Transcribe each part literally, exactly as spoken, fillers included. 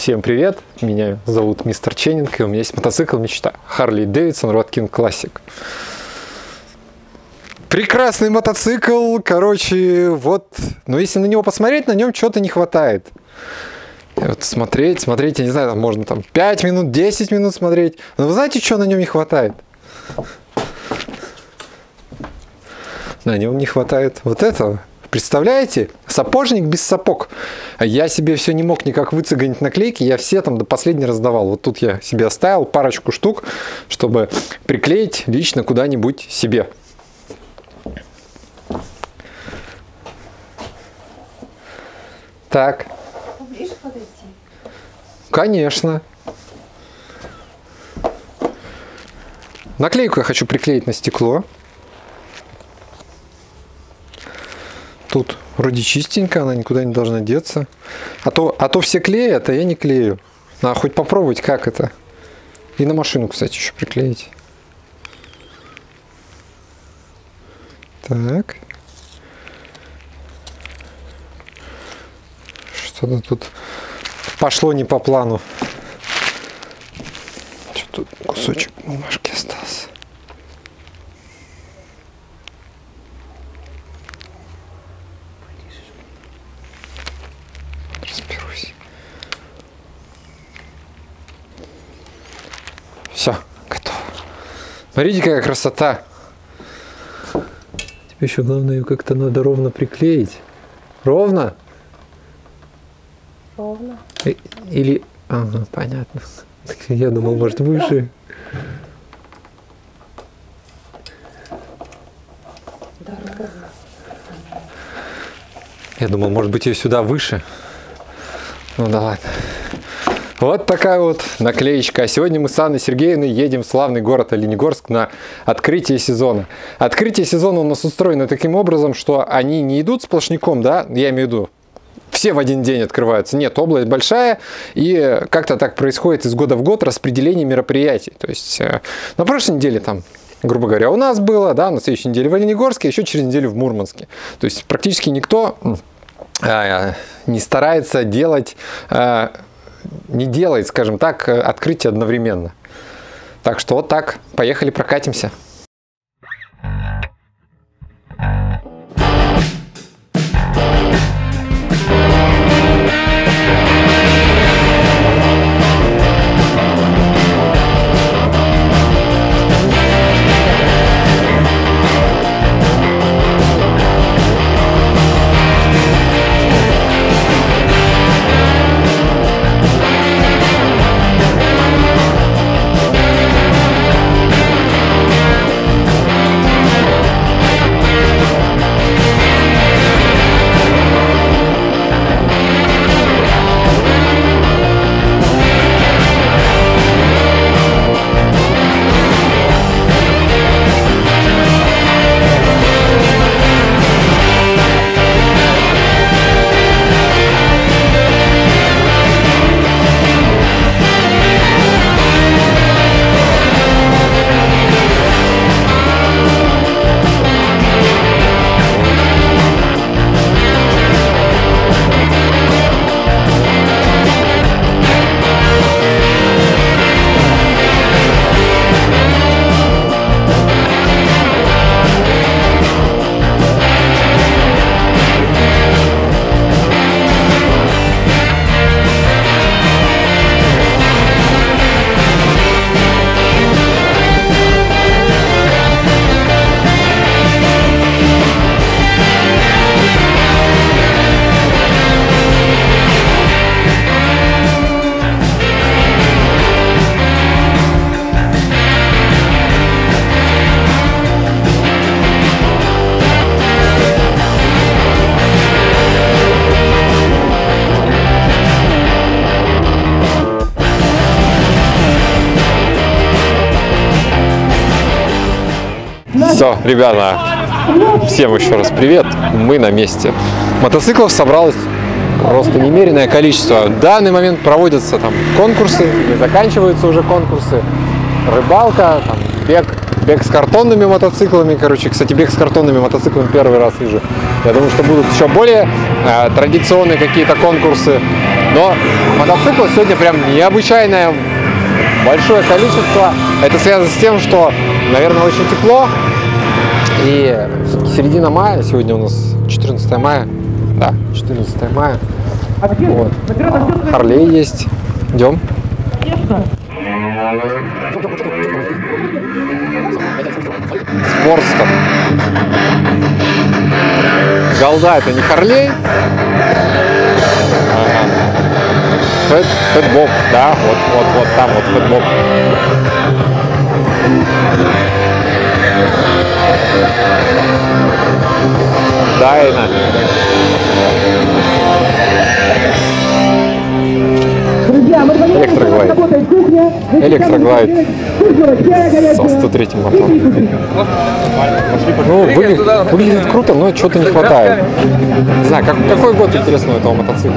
Всем привет, меня зовут Мистер Ченнинг, и у меня есть мотоцикл мечта Harley Davidson Road King Classic. Прекрасный мотоцикл, короче, вот, но если на него посмотреть, на нем чего-то не хватает. И вот смотреть, смотреть, я не знаю, там можно там пять минут, десять минут смотреть, но вы знаете, что на нем не хватает? На нем не хватает вот этого. Представляете? Сапожник без сапог. Я себе все не мог никак выцегонить наклейки, я все там до последнего раздавал. Вот тут я себе оставил парочку штук, чтобы приклеить лично куда-нибудь себе. Так. Поближе подойти? Конечно. Наклейку я хочу приклеить на стекло. Тут вроде чистенько, она никуда не должна деться. А то, а то все клеят, а я не клею. Надо хоть попробовать, как это. И на машину, кстати, еще приклеить. Так. Что-то тут пошло не по плану. Что-то кусочек бумажки остался. Разберусь. Все, готово. Смотрите, какая красота. Теперь еще главное ее как-то надо ровно приклеить. Ровно? Ровно. Или... Ага, понятно. Я думал, может, выше. Да, ровно. Я думал, может быть, ее сюда выше. Ну да ладно. Вот такая вот наклеечка. А сегодня мы с Анной Сергеевной едем в славный город Оленегорск на открытие сезона. Открытие сезона у нас устроено таким образом, что они не идут сплошняком, да, я имею в виду, все в один день открываются. Нет, область большая, и как-то так происходит из года в год распределение мероприятий. То есть на прошлой неделе там, грубо говоря, у нас было, да, на следующей неделе в Оленегорске, еще через неделю в Мурманске. То есть практически никто а, не старается делать, а, не делает, скажем так, открытие одновременно. Так что вот так, поехали прокатимся. Все, ребята, всем еще раз привет, мы на месте. Мотоциклов собралось просто немереное количество. В данный момент проводятся там конкурсы, или заканчиваются уже конкурсы, рыбалка, там, бег, бег с картонными мотоциклами. Короче, кстати, бег с картонными мотоциклами первый раз вижу. Я думаю, что будут еще более э, традиционные какие-то конкурсы. Но мотоциклов сегодня прям необычайное большое количество. Это связано с тем, что, наверное, очень тепло. И середина мая, сегодня у нас четырнадцатое мая. Да, четырнадцатое мая. Вот. Харлей есть. Идем. Спортстер. Голда — это не Харлей. Ага. Фэт, фэтбоб, да, вот, вот, вот там вот фэтбоб. Дайна. Электроглайд. Электроглайд со сто третьим мотором. Ну, выглядит, выглядит круто, но чего-то не хватает. Не знаю, как, какой год, интересно, у этого мотоцикла?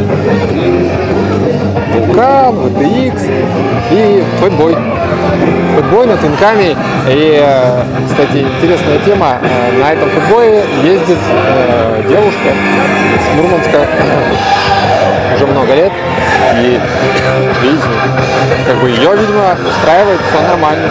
Вулкан, ви ти икс и Фэтбой. Фэтбой на Твинкаме. И, кстати, интересная тема. На этом Фэтбое ездит э, девушка с Мурманска уже много лет. И, видите, как бы ее, видимо, устраивает, все нормально.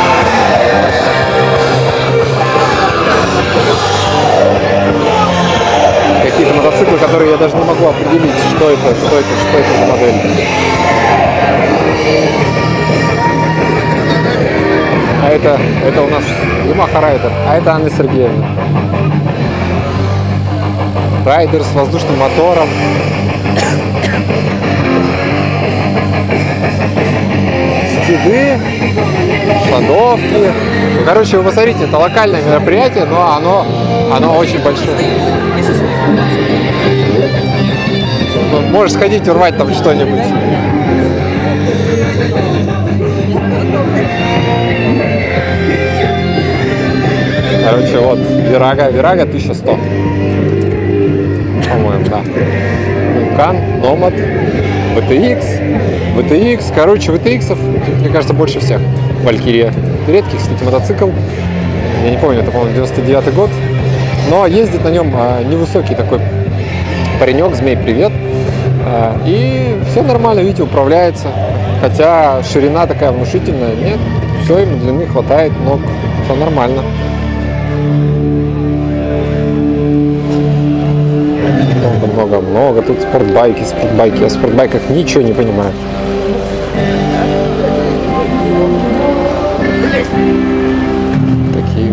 Какие-то мотоциклы, которые я даже не могу определить, что это, что это, что это за модель. А это, это у нас Yamaha Райдер, а это Анна Сергеевна. Райдер с воздушным мотором. Стиды, шадовки. Ну, короче, вы посмотрите, это локальное мероприятие, но оно, оно очень большое. Ну, можешь сходить урвать там что-нибудь. Короче, вот, Вирага, Вирага тысяча сто. По-моему, да. Вулкан, Номад, ви ти икс. ви ти икс, короче, ви ти иксов, мне кажется, больше всех. Валькирия. Редкий, кстати, мотоцикл. Я не помню, это, по-моему, девяносто девятый год. Но ездит на нем а, невысокий такой паренек, Змей, привет. А, и все нормально, видите, управляется. Хотя ширина такая внушительная. Нет, все, ему длины хватает, ног, все нормально. Много-много-много. Тут спортбайки, спортбайки. Я в спортбайках ничего не понимаю. Такие.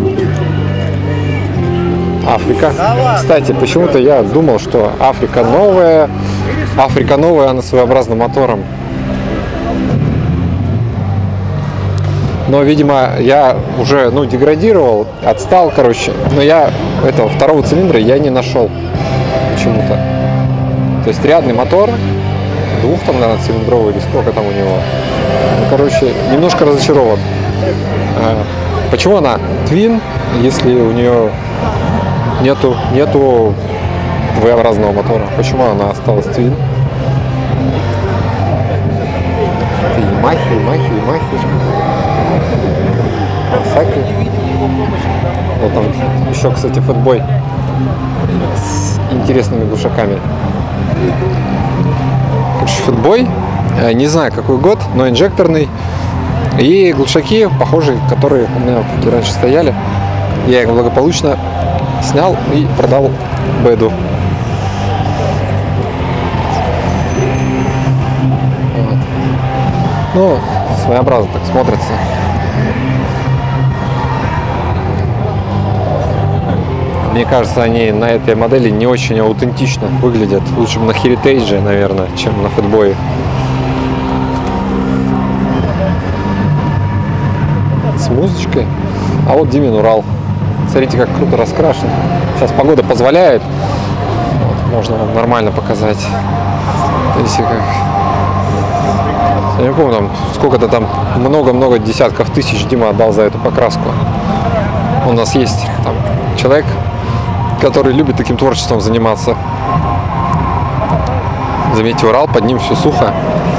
Африка. Кстати, почему-то я думал, что Африка новая. Африка новая, она своеобразным мотором. Но, видимо, я уже, ну, деградировал, отстал, короче. Но я этого второго цилиндра я не нашел почему-то. То есть рядный мотор, двух там, наверное, цилиндровый или сколько там у него. Ну, короче, немножко разочарован. А, почему она Twin, если у нее нету, нету V-образного мотора? Почему она осталась Twin? Ямахи, Ямахи, Ямахи. Кавасаки. Вот там еще, кстати, фэтбой с интересными глушаками. Короче, фэтбой, не знаю какой год, но инжекторный. И глушаки похожие, которые у меня раньше стояли. Я их благополучно снял и продал Бэду. Вот. Ну, своеобразно так смотрится. Мне кажется, они на этой модели не очень аутентично выглядят. Лучше бы на Heritage, наверное, чем на фэтбое. С музычкой. А вот Димин Урал. Смотрите, как круто раскрашен. Сейчас погода позволяет. Вот, можно вам нормально показать. Видите, как... Я не помню, там сколько-то там, много-много десятков тысяч Дима отдал за эту покраску. У нас есть там человек, который любит таким творчеством заниматься. Заметьте, Урал, под ним все сухо.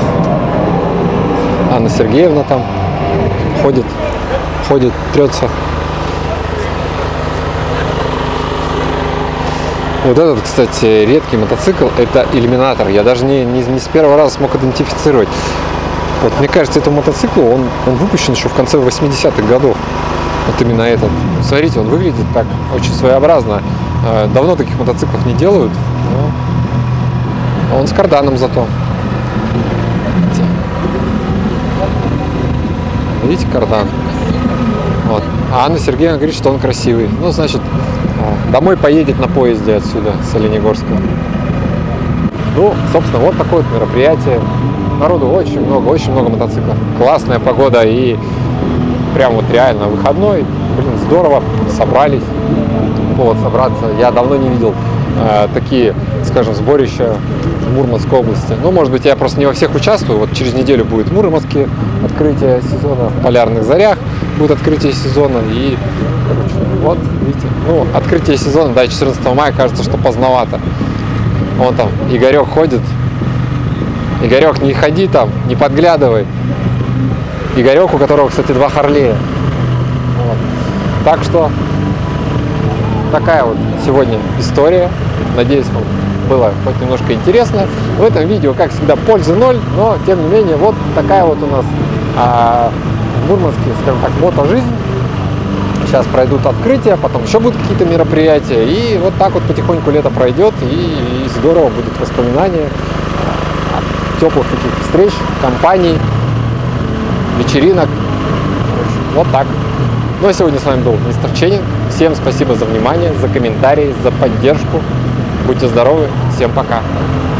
Анна Сергеевна там ходит, ходит, трется. Вот этот, кстати, редкий мотоцикл, это иллюминатор. Я даже не, не, не с первого раза смог идентифицировать. Вот мне кажется, этому мотоциклу, он, он выпущен еще в конце восьмидесятых годов. Вот именно этот. Смотрите, он выглядит так очень своеобразно. Давно таких мотоциклов не делают. Но он с карданом зато. Видите, кардан? Вот. А Анна Сергеевна говорит, что он красивый. Ну, значит, домой поедет на поезде отсюда, с Оленегорска. Ну, собственно, вот такое вот мероприятие. Народу очень много, очень много мотоциклов. Классная погода и прям вот реально выходной. Блин, здорово, собрались. Повод собраться. Я давно не видел э, такие, скажем, сборища в Мурманской области. Ну, может быть, я просто не во всех участвую. Вот через неделю будет в Мурманске открытие сезона, в Полярных Зарях будет открытие сезона. И, короче, вот, видите, ну, открытие сезона, да, четырнадцатого мая, кажется, что поздновато. Вон там Игорек ходит. Игорек, не ходи там, не подглядывай. Игорек, у которого, кстати, два Харлея. Вот. Так что такая вот сегодня история. Надеюсь, вам было хоть немножко интересно. В этом видео, как всегда, пользы ноль, но тем не менее, вот такая вот у нас а, в Мурманске, скажем так, мотожизнь. Сейчас пройдут открытия, потом еще будут какие-то мероприятия. И вот так вот потихоньку лето пройдет, и, и здорово будет воспоминание теплых таких встреч, компаний, вечеринок. Вот так. Ну а сегодня с вами был мистер Ченнинг. Всем спасибо за внимание, за комментарии, за поддержку. Будьте здоровы. Всем пока.